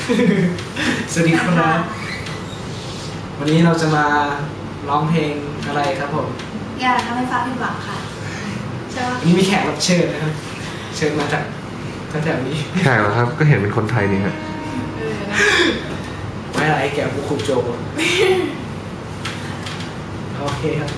สวัสดีครับวันนี้เราจะมาร้องเพลงอะไรครับผมอย่าทำให้ฟ้าผิดหวังค่ะใช่ไหมวันนี้มีแขกรับเชิญนะครับเชิญมาจากแถวนี้แขกเหรอครับก็เห็นเป็นคนไทยนี่ครับไม่อะไรแกบุคุโจโอเคครับ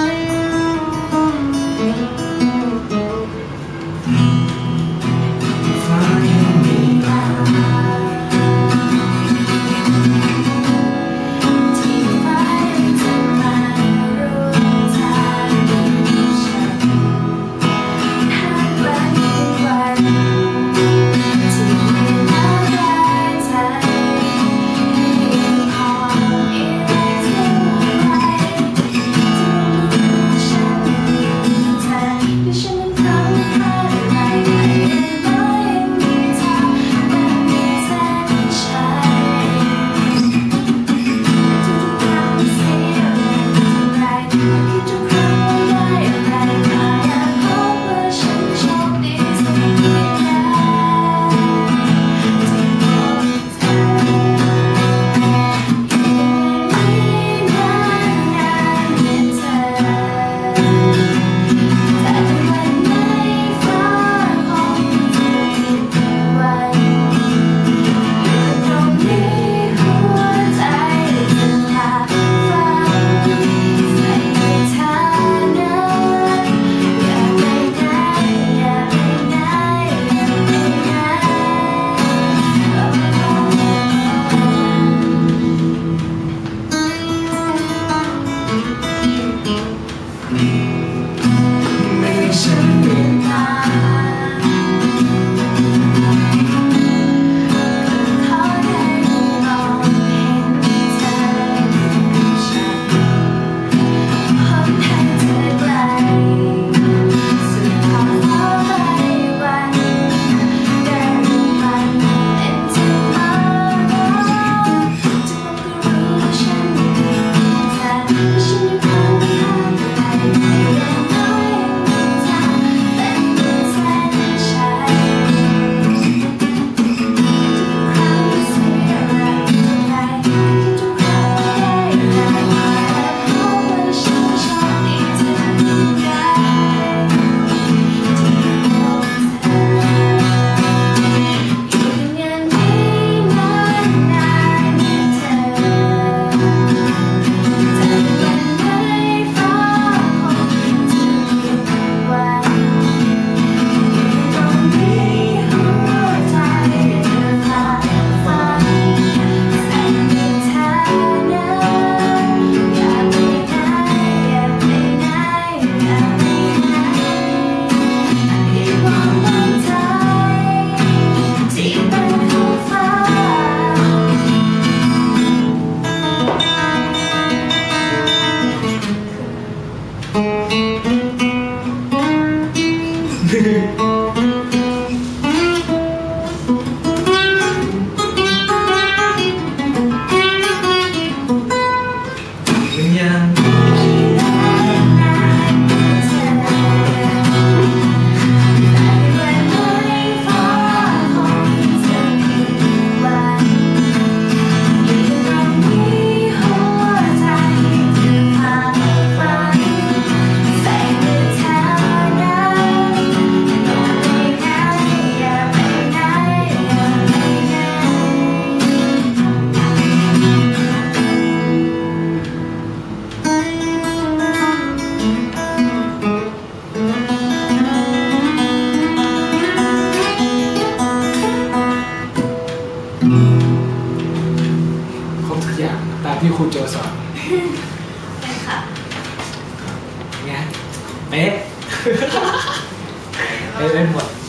ตามที่ครูโจสอนเป็นค่ะไงเป๊ะเป๊ะหมด